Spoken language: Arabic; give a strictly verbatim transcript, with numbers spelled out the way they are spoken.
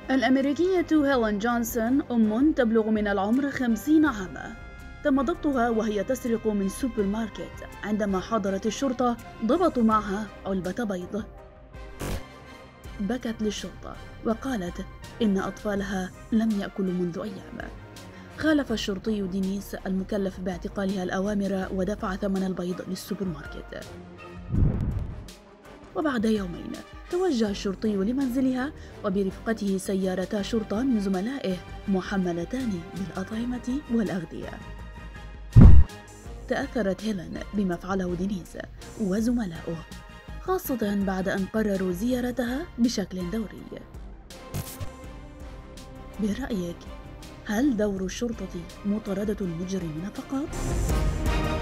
الأمريكية هيلين جونسون أم تبلغ من العمر خمسين عاماً. تم ضبطها وهي تسرق من سوبر ماركت. عندما حضرت الشرطة ضبطوا معها علبة بيض. بكت للشرطة وقالت إن أطفالها لم يأكلوا منذ أيام. خالف الشرطي دينيس المكلف باعتقالها الأوامر ودفع ثمن البيض للسوبر ماركت. وبعد يومين توجه الشرطي لمنزلها وبرفقته سيارتا شرطة من زملائه محملتان بالأطعمة والأغذية. تأثرت هيلين بما فعله دينيس وزملائه، خاصة بعد أن قرروا زيارتها بشكل دوري. برأيك، هل دور الشرطة مطاردة المجرمين فقط؟